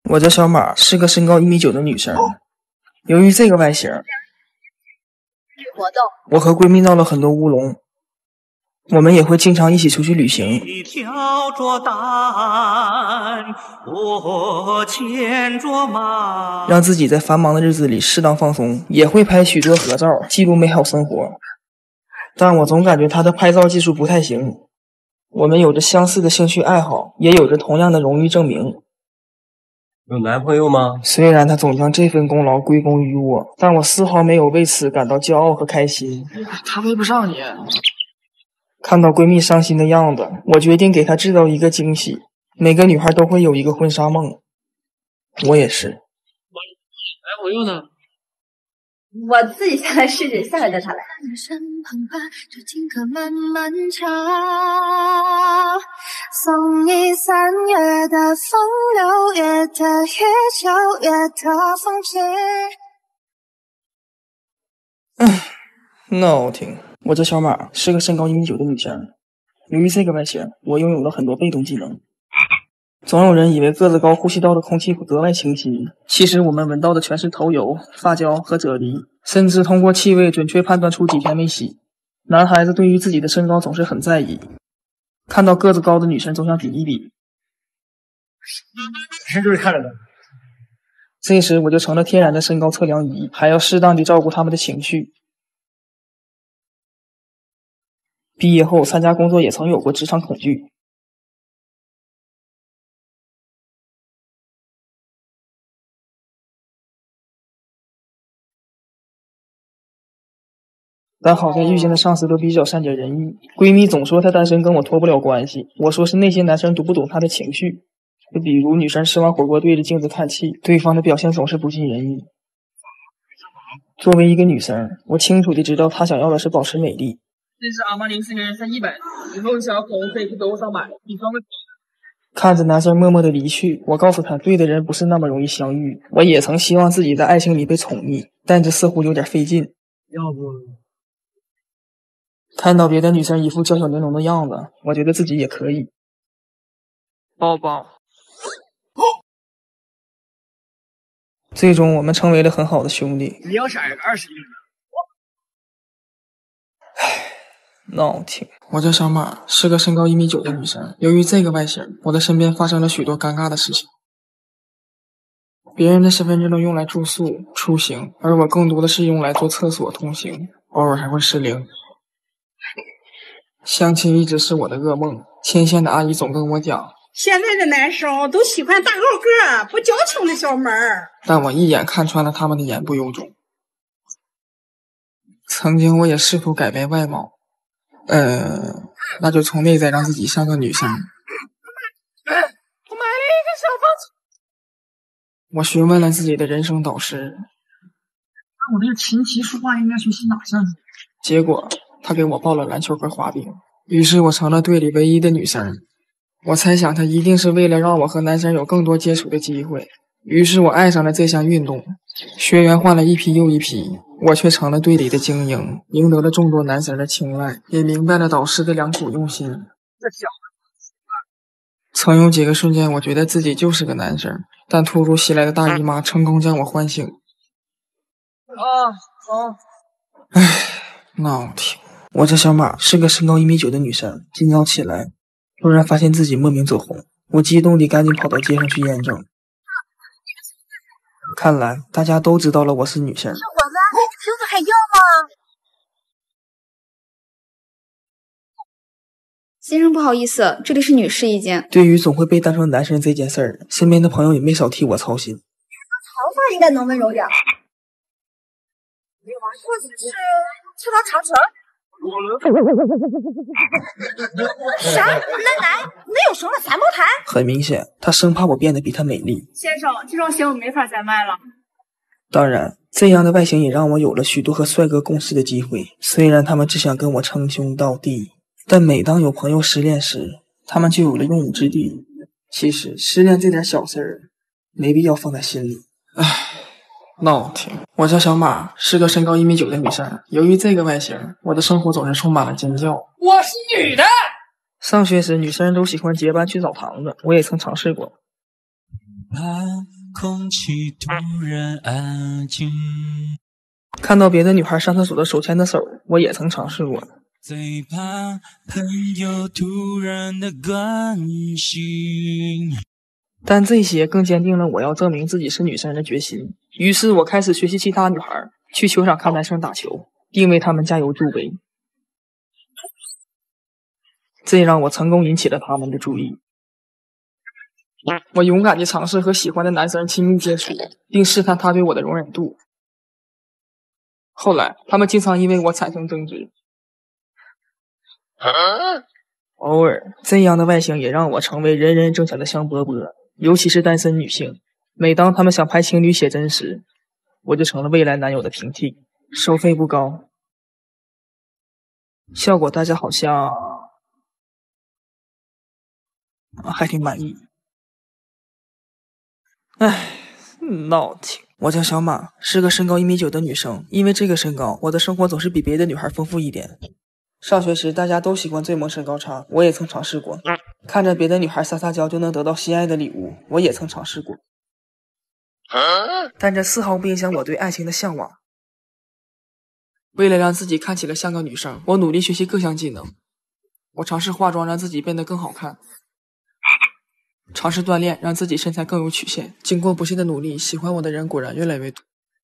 我叫小马，是个身高1.9米的女生。由于这个外形，我和闺蜜闹了很多乌龙。我们也会经常一起出去旅行。 挑着担，我牵着马， 让自己在繁忙的日子里适当放松，也会拍许多合照，记录美好生活。但我总感觉她的拍照技术不太行。我们有着相似的兴趣爱好，也有着同样的荣誉证明。 有男朋友吗？ 虽然她总将这份功劳归功于我，但我丝毫没有为此感到骄傲和开心。 她配不上你。 看到闺蜜伤心的样子，我决定给她制造一个惊喜。每个女孩都会有一个婚纱梦，我也是。 男朋友呢？ 我自己下来试试，下来带她来。送你3月的风，6月的雨，9月的风景。 闹挺。我叫小马，是个身高1.9米的女生。由于这个外形，我拥有了很多被动技能。总有人以为个子高呼吸道的空气会格外清新，其实我们闻到的全是头油、发胶和啫喱，甚至通过气味准确判断出几天没洗。男孩子对于自己的身高总是很在意，看到个子高的女生总想比一比。 谁就是看着的。 这时我就成了天然的身高测量仪，还要适当地照顾他们的情绪。毕业后参加工作也曾有过职场恐惧，但好在遇见的上司都比较善解人意。闺蜜总说她单身跟我脱不了关系，我说是那些男生读不懂她的情绪。就比如女生吃完火锅对着镜子看气，对方的表现总是不尽人意。作为一个女生，我清楚地知道她想要的是保持美丽。 这是阿玛尼4个人才100，以后小口可以去多少买？你装个。 看着男生默默的离去，我告诉他，对的人不是那么容易相遇。我也曾希望自己在爱情里被宠溺，但这似乎有点费劲。 要不， 看到别的女生一副娇小玲珑的样子，我觉得自己也可以。 抱抱。 最终我们成为了很好的兄弟。 你要啥呀？20亿呢？ 闹挺。我叫小马，是个身高1.9米的女生。由于这个外形，我的身边发生了许多尴尬的事情。别人的身份证都用来住宿、出行，而我更多的是用来坐厕所通行，偶尔还会失灵。相亲一直是我的噩梦，牵线的阿姨总跟我讲， 现在的男生都喜欢大高个不娇轻的小妹儿。 但我一眼看穿了他们的言不由衷。曾经我也试图改变外貌，那就从内在让自己像个女生。 我买了一个小房子。 我询问了自己的人生导师， 那我这个琴棋书画应该学习哪项？ 结果他给我报了篮球和滑冰，于是我成了队里唯一的女生。我猜想他一定是为了让我和男生有更多接触的机会，于是我爱上了这项运动。学员换了一批又一批，我却成了队里的精英，赢得了众多男生的青睐，也明白了导师的良苦用心。 这小曾有几个瞬间我觉得自己就是个男生，但突如其来的大姨妈成功将我唤醒。闹挺。我叫小马，是个身高1.9米的女生。今早起来突然发现自己莫名走红，我激动地赶紧跑到街上去验证。看来大家都知道了我是女生。 小伙子，瓶子还要吗？先生，不好意思，这里是女士一间。 对于总会被当成男生这件事儿，身边的朋友也没少替我操心。 头发应该能温柔点。或者是去趟长城。啥？那有绳的反毛毯？ 很明显，他生怕我变得比他美丽。 先生，这双鞋我没法再卖了。 当然，这样的外形也让我有了许多和帅哥共事的机会。虽然他们只想跟我称兄道弟，但每当有朋友失恋时，他们就有了用武之地。其实失恋这点小事儿，没必要放在心里。闹挺。我叫小马，是个身高1.9米的女生。由于这个外形，我的生活总是充满了尖叫。 我是女的。 上学时，女生都喜欢结伴去澡堂子，我也曾尝试过。 空气突然安静。 看到别的女孩上厕所的手牵的手，我也曾尝试过。 最怕朋友突然的关心， 但这些更坚定了我要证明自己是女生的决心。于是我开始学习其他女孩，去球场看男生打球，并为他们加油助威。这让我成功引起了他们的注意。我勇敢地尝试和喜欢的男生亲密接触，并试探他对我的容忍度。后来，他们经常因为我产生争执。偶尔，这样的外形也让我成为人人争抢的香饽饽，尤其是单身女性。每当他们想拍情侣写真时，我就成了未来男友的平替。收费不高，效果大家好像还挺满意。唉，闹挺。我叫小马，是个身高1.9米的女生。因为这个身高，我的生活总是比别的女孩丰富一点。上学时，大家都喜欢最萌身高差，我也曾尝试过。看着别的女孩撒撒娇就能得到心爱的礼物，我也曾尝试过。但这丝毫不影响我对爱情的向往。为了让自己看起来像个女生，我努力学习各项技能。我尝试化妆，让自己变得更好看。尝试锻炼，让自己身材更有曲线。经过不懈的努力，喜欢我的人果然越来越多。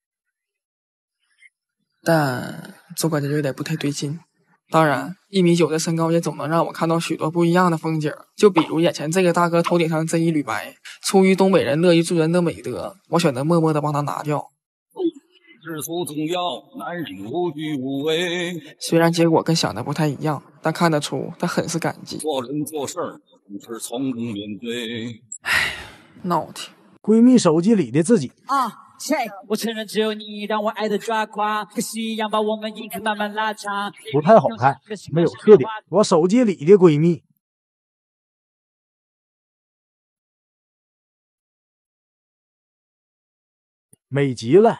但总感觉有点不太对劲。当然，1.9米的身高也总能让我看到许多不一样的风景。就比如眼前这个大哥头顶上这一缕白，出于东北人乐于助人的美德，我选择默默地帮他拿掉。 知足重要，男人无惧无畏。 虽然结果跟想的不太一样，但看得出他很是感激。 做人做事总是从容面对。 唉，闹挺。 闺蜜手机里的自己我承认只有你让我爱的抓狂，可惜一样把我们影子慢慢拉长。 不太好看，没有特点。我手机里的闺蜜美极了。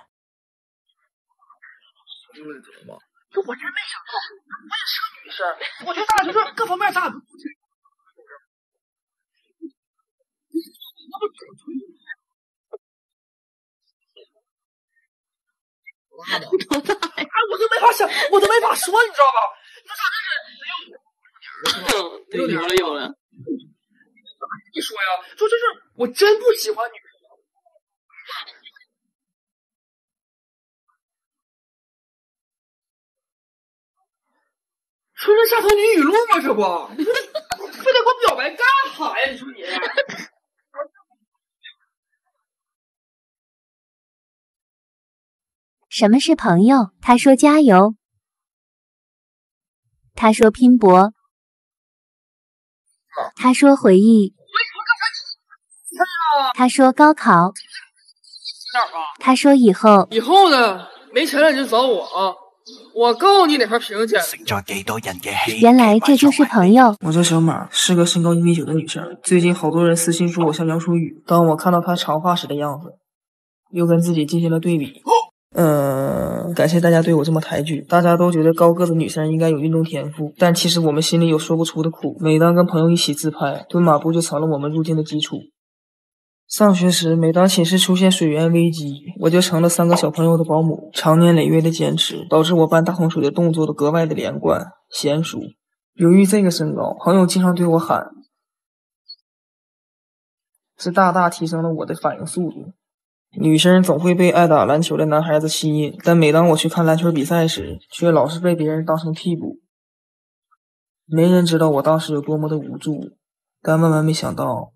就我真没想到，我也是个女生，我觉得咱俩就是各方面咱俩都不行。多大呀？哎，我都没法想，我都没法说，你知道吧？那咋这是6年了有人？你说呀，说就是我真不喜欢女生。说这下头女语录吗？这不，你说你非得给我表白干啥呀？你说你。 什么是朋友？他说加油，他说拼搏，他说回忆，他说高考，他说以后。 以后呢？没钱了你就找我啊！我告诉你哪块屏去。 原来这就是朋友。 我叫小马，是个身高1.9米的女生。最近好多人私信说我像杨舒雨，当我看到她长发时的样子，又跟自己进行了对比。感谢大家对我这么抬举。大家都觉得高个子女生应该有运动天赋，但其实我们心里有说不出的苦。每当跟朋友一起自拍，蹲马步就成了我们入镜的基础。上学时，每当寝室出现水源危机，我就成了3个小朋友的保姆。长年累月的坚持，导致我搬大桶水的动作都格外的连贯娴熟。由于这个身高，朋友经常对我喊，是大大提升了我的反应速度。女生总会被爱打篮球的男孩子吸引，但每当我去看篮球比赛时，却老是被别人当成替补。没人知道我当时有多么的无助，但万万没想到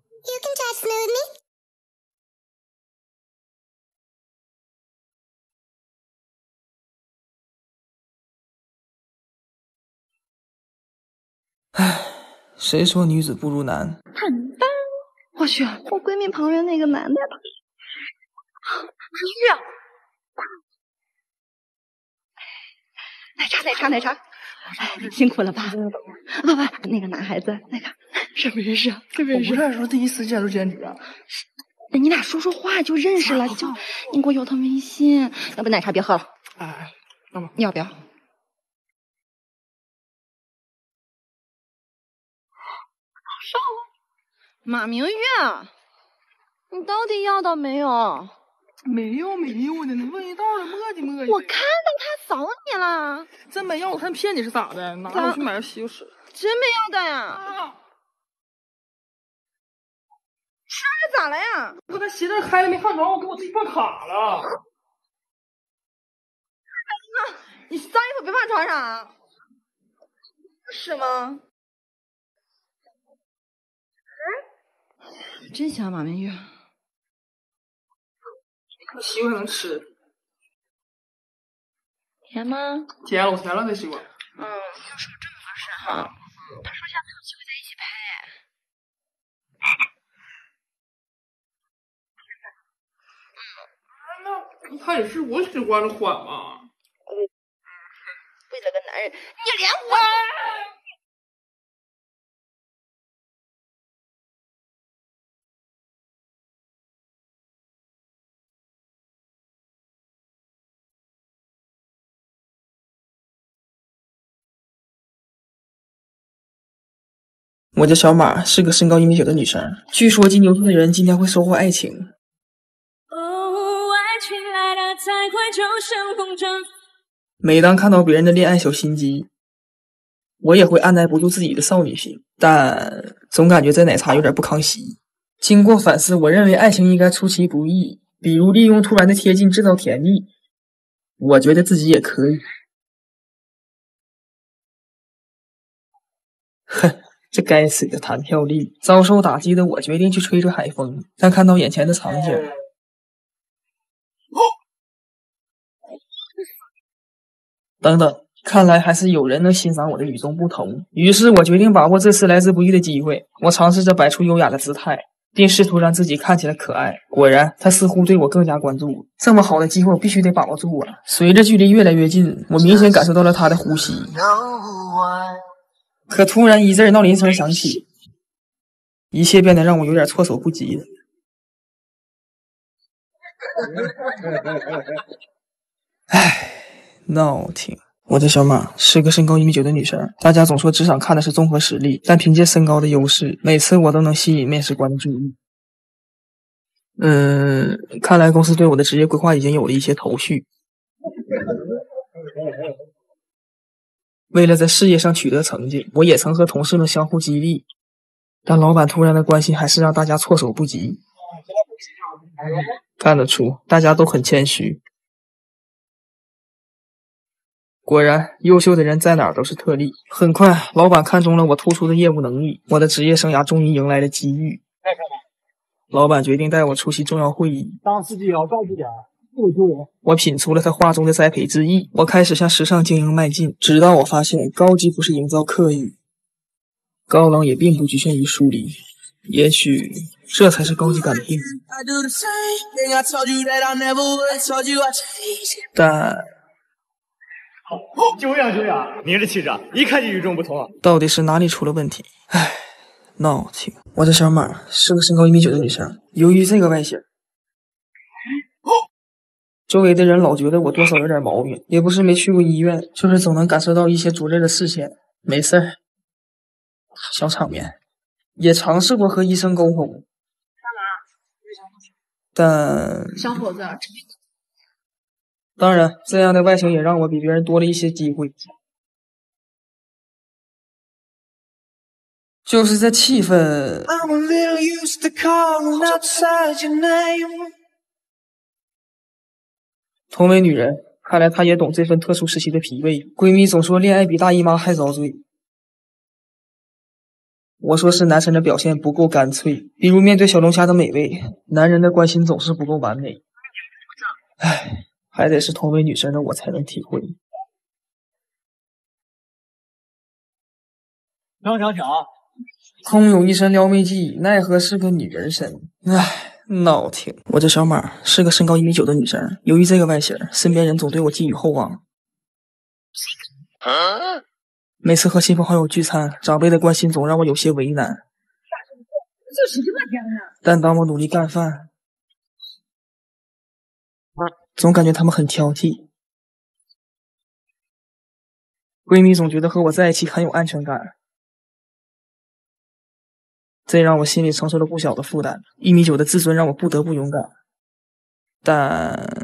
唉，谁说女子不如男？ 很棒！我去，我闺蜜旁边那个男的，是啊，奶茶，辛苦了吧？不，那个男孩子，那个认不认识啊？认不认识？我不是说第一次见就兼职啊。 你俩说说话就认识了，就你给我有他微信，要不奶茶别喝了。 哎，那么你要不要？马明月， 你到底要到没有？ 没有的，你问一道了，磨叽。 我看到他扫你了。 真没要，我看骗你是咋的？拿我去买个洗手水。 真没要的呀？是咋了呀？ 我那鞋带开了没看着，我给我自己放卡了。 那你脏衣服别放床上。是吗？真香马明玉。 西瓜能吃？ 甜吗？ 甜了，我甜了这西瓜。 要是我这么合适哈，他说下次有机会在一起拍。那他也是我喜欢的款嘛。 为了个男人，你连我。 我叫小马，是个身高1.9米的女生。据说金牛座的人今天会收获爱情。每当看到别人的恋爱小心机，我也会按耐不住自己的少女心，但总感觉这奶茶有点不康熙。经过反思，我认为爱情应该出其不意，比如利用突然的贴近制造甜蜜。我觉得自己也可以。哼。这该死的弹跳力！遭受打击的我决定去吹吹海风，但看到眼前的场景，等等，看来还是有人能欣赏我的与众不同。于是我决定把握这次来之不易的机会，我尝试着摆出优雅的姿态，并试图让自己看起来可爱。果然，他似乎对我更加关注。这么好的机会，我必须得把握住啊！随着距离越来越近，我明显感受到了他的呼吸。可突然一阵闹铃声响起，一切变得让我有点措手不及了。唉，闹挺。我叫小马，是个身高1.9米的女生。大家总说职场看的是综合实力，但凭借身高的优势，每次我都能吸引面试官的注意。看来公司对我的职业规划已经有了一些头绪。为了在事业上取得成绩，我也曾和同事们相互激励，但老板突然的关心还是让大家措手不及。看得出大家都很谦虚。果然，优秀的人在哪儿都是特例。很快，老板看中了我突出的业务能力，我的职业生涯终于迎来了机遇。老板决定带我出席重要会议。 当司机也要高级点。 我品出了他话中的栽培之意，我开始向时尚精英迈进，直到我发现高级不是营造客语，高冷也并不局限于疏离，也许这才是高级感的定义。但久仰，您这气质啊，一看就与众不同啊！ 到底是哪里出了问题？唉，闹挺。我叫小马，是个身高1.9米的女生。由于这个外形，周围的人老觉得我多少有点毛病，也不是没去过医院，就是总能感受到一些灼热的视线。没事儿，小场面。也尝试过和医生沟通，干嘛？但小伙子， 当然，这样的外形也让我比别人多了一些机会。就是这气氛。同为女人，看来她也懂这份特殊时期的疲惫。闺蜜总说恋爱比大姨妈还遭罪，我说是男神的表现不够干脆，比如面对小龙虾的美味，男人的关心总是不够完美。唉，还得是同为女生的我才能体会。 瞧， 空有一身撩妹技，奈何是个女人身。唉，闹挺。我叫小马，是个身高1.9米的女生。由于这个外形，身边人总对我寄予厚望。每次和亲朋好友聚餐，长辈的关心总让我有些为难。但当我努力干饭，总感觉他们很挑剔。闺蜜总觉得和我在一起很有安全感。 这让我心里承受了不小的负担。1.9米的自尊让我不得不勇敢，但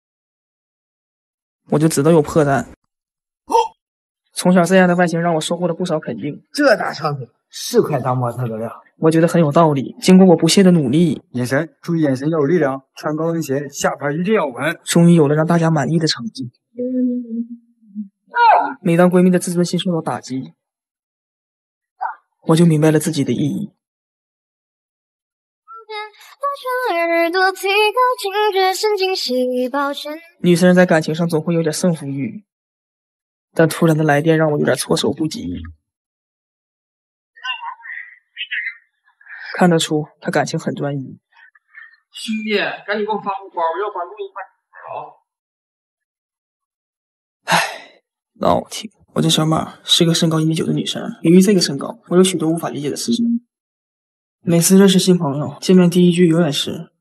我就知道有破绽。从小这样的外形让我收获了不少肯定。 这大长腿是快当模特的了， 我觉得很有道理。经过我不懈的努力， 眼神，注意眼神要有力量，穿高跟鞋，下巴一定要稳。 终于有了让大家满意的成绩。每当闺蜜的自尊心受到打击，我就明白了自己的意义。女生在感情上总会有点胜负欲，但突然的来电让我有点措手不及。看得出他感情很专一。 兄弟，赶紧给我发红包，我要把录音发好。 闹挺。我叫小马，是个身高1.9米的女生。由于这个身高，我有许多无法理解的事情。每次认识新朋友，见面第一句永远是：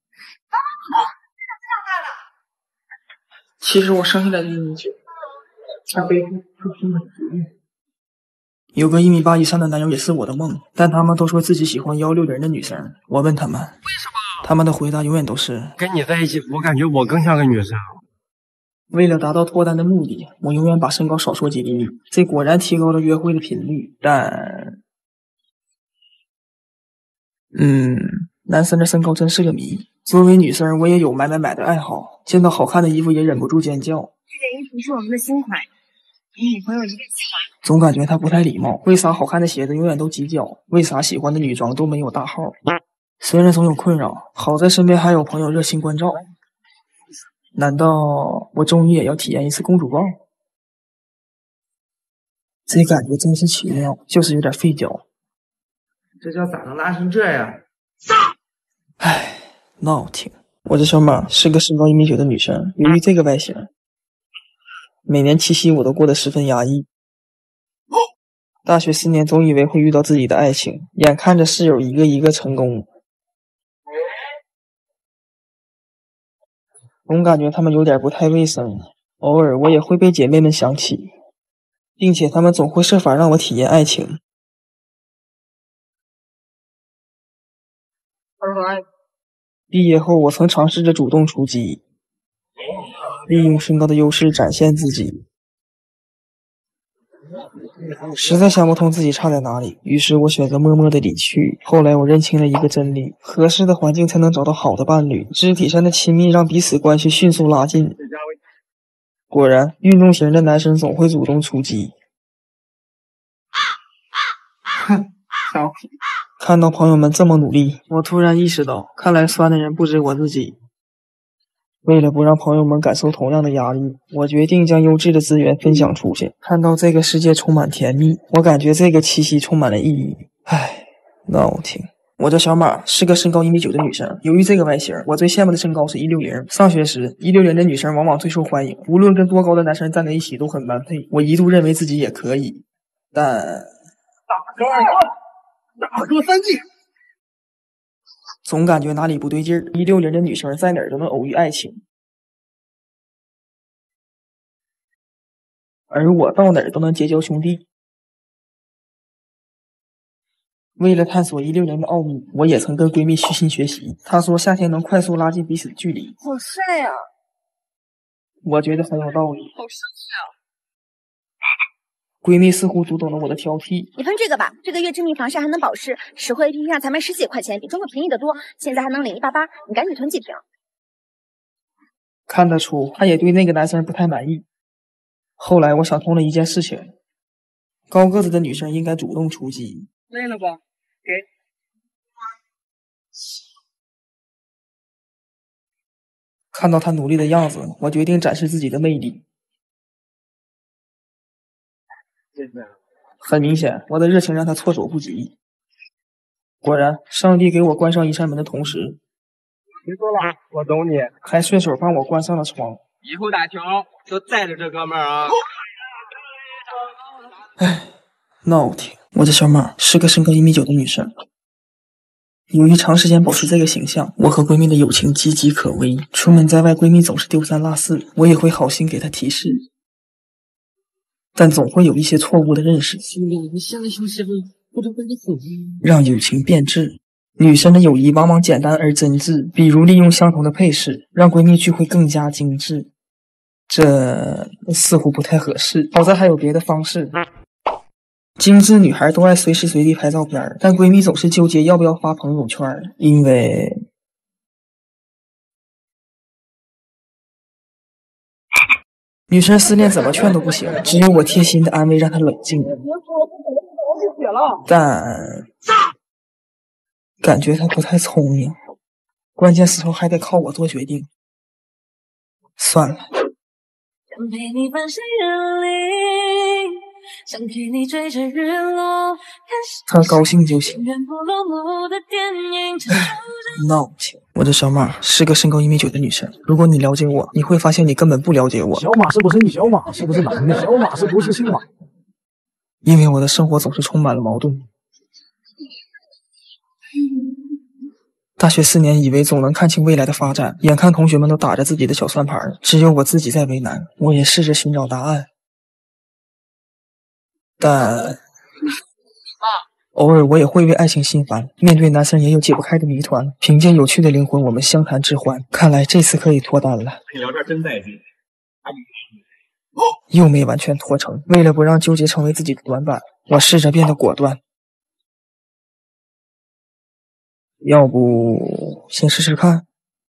其实我生下来就1.9米，他背后出身很绝对。有个1.8米以上的男友也是我的梦，但他们都说自己喜欢160的女生。我问他们，为什么？他们的回答永远都是： 跟你在一起，我感觉我更像个女生。 为了达到脱单的目的，我永远把身高少说几厘米，这果然提高了约会的频率。但，男生的身高真是个谜。作为女生，我也有买的爱好，见到好看的衣服也忍不住尖叫。 这件衣服是我们的新款，你女朋友一定喜欢。 总感觉她不太礼貌，为啥好看的鞋子永远都挤脚？为啥喜欢的女装都没有大号？虽然总有困扰，好在身边还有朋友热心关照。难道我终于也要体验一次公主抱？这感觉真是奇妙，就是有点费脚。 这叫咋能拉成这样？ 闹挺。我叫小马，是个身高1.9米的女生。由于这个外形，每年七夕我都过得十分压抑。大学4年总以为会遇到自己的爱情，眼看着室友一个一个成功，总感觉他们有点不太卫生。偶尔我也会被姐妹们想起，并且他们总会设法让我体验爱情。毕业后我曾尝试着主动出击，利用身高的优势展现自己，实在想不通自己差在哪里，于是我选择默默的离去。后来我认清了一个真理，合适的环境才能找到好的伴侣，肢体上的亲密让彼此关系迅速拉近。果然，运动型的男生总会主动出击。看到朋友们这么努力，我突然意识到，看来酸的人不止我自己。为了不让朋友们感受同样的压力，我决定将优质的资源分享出去。看到这个世界充满甜蜜，我感觉这个七夕充满了意义。闹挺。我叫小马，是个身高1.9米的女生。由于这个外形，我最羡慕的身高是160。上学时，160的女生往往最受欢迎，无论跟多高的男生站在一起都很般配。我一度认为自己也可以，但打个3G， 总感觉哪里不对劲儿。160的女生在哪儿都能偶遇爱情，而我到哪儿都能结交兄弟。为了探索160的奥秘，我也曾跟闺蜜虚心学习。她说夏天能快速拉近彼此的距离。 好晒啊！ 我觉得很有道理。 好生气啊！ 闺蜜似乎读懂了我的挑剔。 你喷这个吧，这个月之蜜防晒还能保湿，实惠 APP 上才卖10几块钱，比中国便宜得多。现在还能领188，你赶紧囤几瓶。 看得出，她也对那个男生不太满意。后来我想通了一件事情，高个子的女生应该主动出击。 累了吧？给。 看到她努力的样子，我决定展示自己的魅力。很明显，我的热情让他措手不及。果然，上帝给我关上一扇门的同时， 别说了，我懂你， 还顺手帮我关上了窗。 以后打球就载着这哥们儿啊！ 闹挺。我叫小马，是个身高1.9米的女生。由于长时间保持这个形象，我和闺蜜的友情岌岌可危。出门在外，闺蜜总是丢三落四，我也会好心给她提示。但总会有一些错误的认识。 兄弟，你现在休息吧， 让友情变质。女生的友谊往往简单而真挚，比如利用相同的配饰，让闺蜜聚会更加精致。这似乎不太合适，好在还有别的方式。精致女孩都爱随时随地拍照片，但闺蜜总是纠结要不要发朋友圈，因为女生失恋怎么劝都不行，只有我贴心的安慰让她冷静。但感觉她不太聪明，关键时候还得靠我做决定。算了。她高兴就行。闹情。我的小马是个身高1.9米的女生，如果你了解我，你会发现你根本不了解我。 小马是不是你？小马是不是男的？小马是不是姓马？ 因为我的生活总是充满了矛盾。大学4年以为总能看清未来的发展，眼看同学们都打着自己的小算盘，只有我自己在为难。我也试着寻找答案，但偶尔我也会为爱情心烦，面对男生也有解不开的谜团。凭借有趣的灵魂，我们相谈致欢。看来这次可以脱单了。 陪聊天真带劲。 又没完全脱成，为了不让纠结成为自己的短板，我试着变得果断。要不先试试看？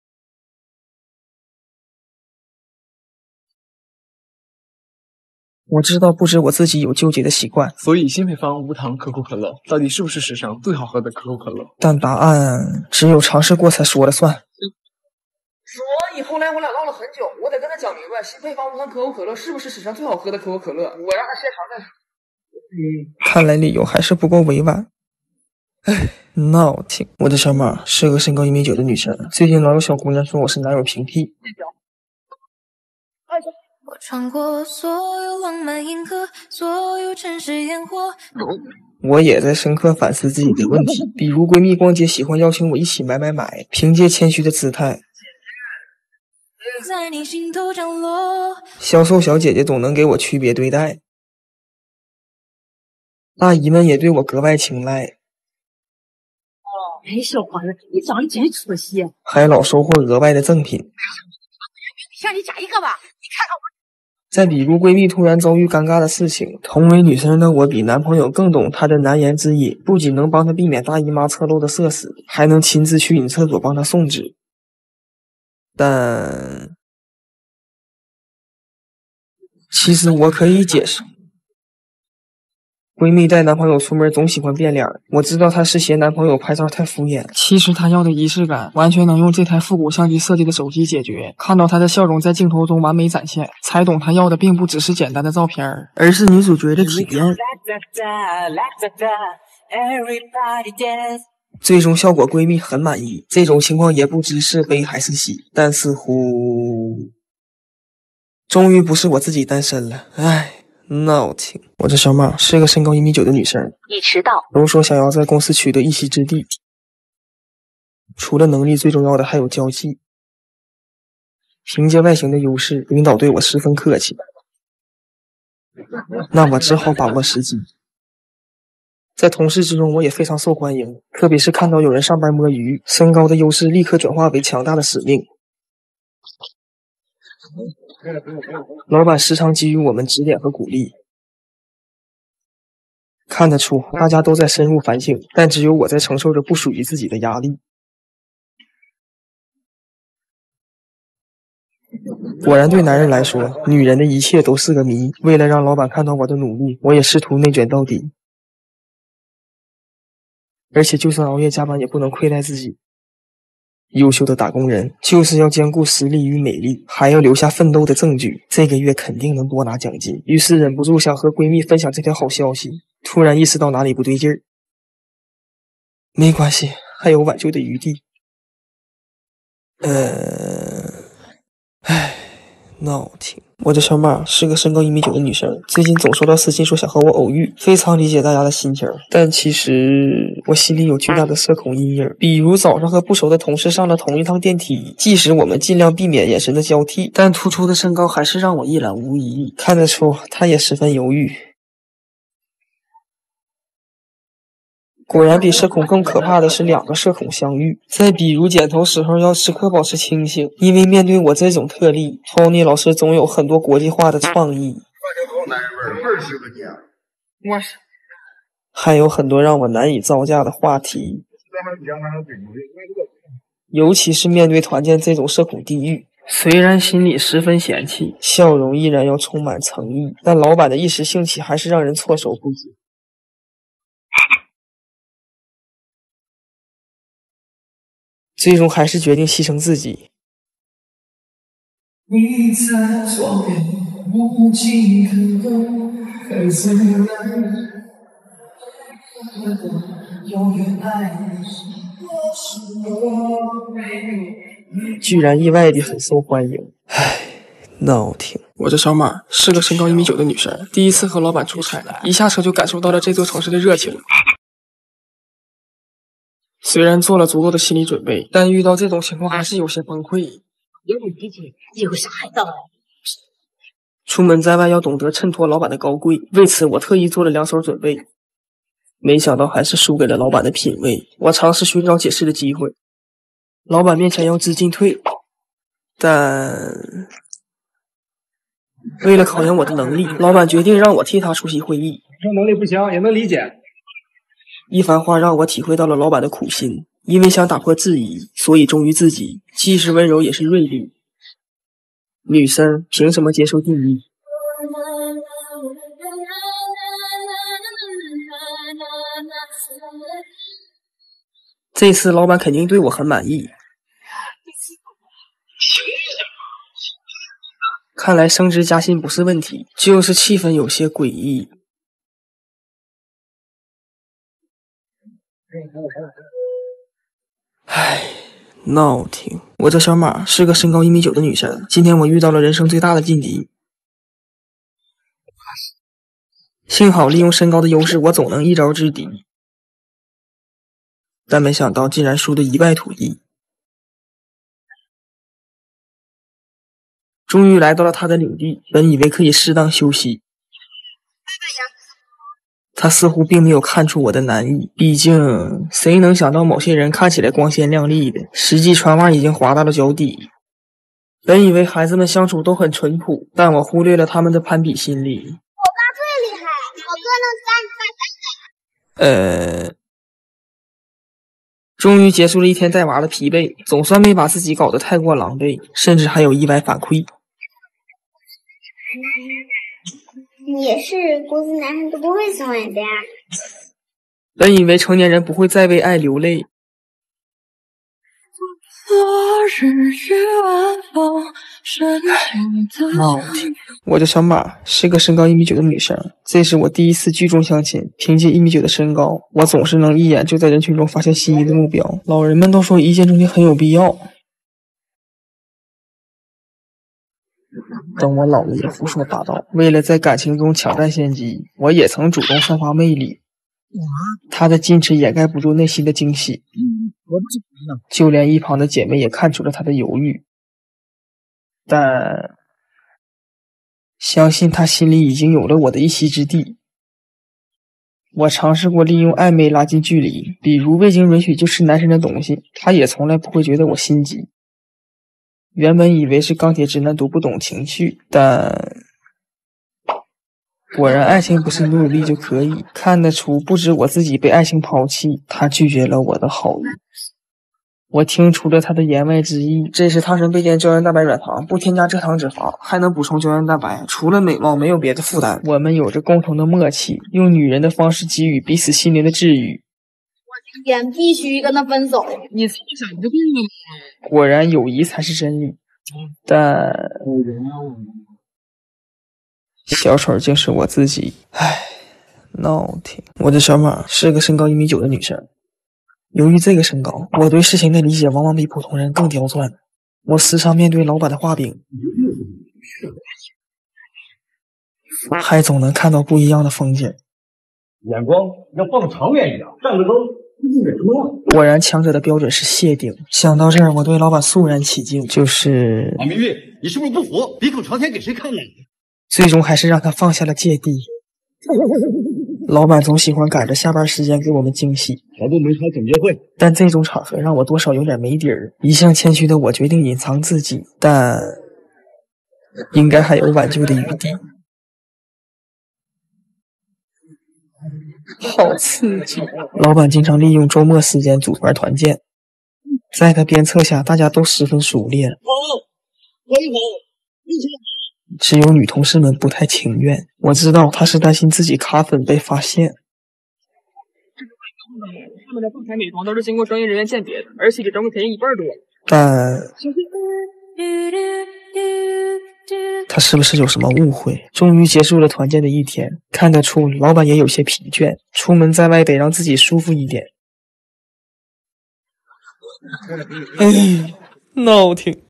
我知道不止我自己有纠结的习惯， 所以新配方无糖可口可乐到底是不是史上最好喝的可口可乐？ 但答案只有尝试过才说了算。 所以后来我俩唠了很久，我得跟他讲明白，新配方无糖可口可乐是不是史上最好喝的可口可乐？我让他现场再说。 看来理由还是不够委婉。唉，闹挺。我的小马是个身高1.9米的女生，最近老有小姑娘说我是男友平替。 我穿过所有浪漫银河，所有城市烟火。 我也在深刻反思自己的问题，比如闺蜜逛街喜欢邀请我一起买，凭借谦虚的姿态， 在你心头降落。 销售小姐姐总能给我区别对待，阿姨们也对我格外青睐。 哎，小环子，你长得真出息， 还老收获额外的赠品。 向你加一个吧，你看看我。 再比如闺蜜突然遭遇尴尬的事情，同为女生的我比男朋友更懂她的难言之隐，不仅能帮她避免大姨妈侧漏的社死，还能亲自去女厕所帮她送纸。但其实我可以解释，闺蜜带男朋友出门总喜欢变脸，我知道她是嫌男朋友拍照太敷衍，其实她要的仪式感完全能用这台复古相机设计的手机解决。看到她的笑容在镜头中完美展现，才懂她要的并不只是简单的照片，而是女主角的体验。最终效果闺蜜很满意，这种情况也不知是悲还是喜，但似乎终于不是我自己单身了。唉，闹挺。我这小马是个身高1.9米的女生， 你迟到。 都说想要在公司取得一席之地，除了能力，最重要的还有交际。凭借外形的优势，领导对我十分客气，那我只好把握时机。在同事之中，我也非常受欢迎，特别是看到有人上班摸鱼，身高的优势立刻转化为强大的使命。老板时常给予我们指点和鼓励，看得出大家都在深入反省，但只有我在承受着不属于自己的压力。果然，对男人来说，女人的一切都是个谜。为了让老板看到我的努力，我也试图内卷到底。而且就算熬夜加班也不能亏待自己。优秀的打工人就是要兼顾实力与美丽，还要留下奋斗的证据，这个月肯定能多拿奖金。于是忍不住想和闺蜜分享这条好消息，突然意识到哪里不对劲儿。没关系，还有挽救的余地。闹挺。我这小马是个身高1.9米的女生，最近总收到私信说想和我偶遇，非常理解大家的心情，但其实我心里有巨大的社恐阴影。比如早上和不熟的同事上了同一趟电梯，即使我们尽量避免眼神的交替，但突出的身高还是让我一览无遗，看得出他也十分犹豫。 果然，比社恐更可怕的是2个社恐相遇。在比如剪头时候，要时刻保持清醒，因为面对我这种特例 ，Tony 老师总有很多国际化的创意。还有很多让我难以招架的话题，尤其是面对团建这种社恐地狱。虽然心里十分嫌弃，笑容依然要充满诚意，但老板的一时兴起还是让人措手不及。最终还是决定牺牲自己。你在左边，无尽可能，还在永远爱你，居然意外地很受欢迎。唉，闹挺。 我这小马是个身高1.9米的女生，第一次和老板出差，一下车就感受到了这座城市的热情。虽然做了足够的心理准备，但遇到这种情况还是有些崩溃。 有点脾气，有啥害臊？ 出门在外要懂得衬托老板的高贵，为此我特意做了2手准备。没想到还是输给了老板的品味。我尝试寻找解释的机会，老板面前要知进退，但为了考验我的能力，老板决定让我替他出席会议。 这能力不行也能理解。 一番话让我体会到了老板的苦心，因为想打破质疑，所以忠于自己，既是温柔也是锐利。女生凭什么接受第一？这次老板肯定对我很满意。看来升职加薪不是问题，就是气氛有些诡异。唉，闹挺。我这小马是个身高1.9米的女生，今天我遇到了人生最大的劲敌。幸好利用身高的优势，我总能一招制敌，但没想到竟然输得一败涂地。终于来到了他的领地，本以为可以适当休息。他似乎并没有看出我的难意，毕竟谁能想到某些人看起来光鲜亮丽的，实际船袜已经滑到了脚底。本以为孩子们相处都很淳朴，但我忽略了他们的攀比心理。 我爸最厉害，我哥能300。 终于结束了一天带娃的疲惫，总算没把自己搞得太过狼狈，甚至还有意外反馈。 你也是，估计男生都不会喜欢你的呀。 本以为成年人不会再为爱流泪。我的小马是个身高1.9米的女生，这是我第一次聚众相亲。凭借1.9米的身高，我总是能一眼就在人群中发现心仪的目标。老人们都说一见钟情很有必要。等我老了也胡说八道。为了在感情中抢占先机，我也曾主动散发魅力。他的矜持掩盖不住内心的惊喜，就连一旁的姐妹也看出了他的犹豫。但相信他心里已经有了我的一席之地。我尝试过利用暧昧拉近距离，比如未经允许就吃男生的东西，他也从来不会觉得我心急。原本以为是钢铁直男读不懂情绪，但果然爱情不是努力就可以。看得出不止我自己被爱情抛弃，他拒绝了我的好意。我听出了他的言外之意，这是汤臣倍健胶原蛋白软糖，不添加蔗糖脂肪，还能补充胶原蛋白，除了美貌没有别的负担。我们有着共同的默契，用女人的方式给予彼此心灵的治愈。 天必须跟他分手，你从小就这样。 果然友谊才是真理，但小丑竟是我自己。唉，闹挺。我的小马是个身高1.9米的女生，由于这个身高，我对事情的理解往往比普通人更刁钻。我时常面对老板的画饼，还总能看到不一样的风景。 眼光要放长远一点，站得高。 果然强者的标准是谢顶。想到这儿，我对老板肃然起敬，就是马明月，你是不是不服？鼻孔朝天给谁看呢？ 最终还是让他放下了芥蒂。 老板总喜欢赶着下班时间给我们惊喜， 小部门开总结会， 但这种场合让我多少有点没底儿。一向谦虚的我决定隐藏自己，但应该还有挽救的余地。好刺激！老板经常利用周末时间组团团建，在他鞭策下，大家都十分熟练。只有女同事们不太情愿，我知道她是担心自己卡粉被发现。 他们的后台美妆都是经过专业人员鉴别的，而且比专柜便宜1半多。 但他是不是有什么误会？终于结束了团建的一天，看得出老板也有些疲倦，出门在外得让自己舒服一点。闹挺。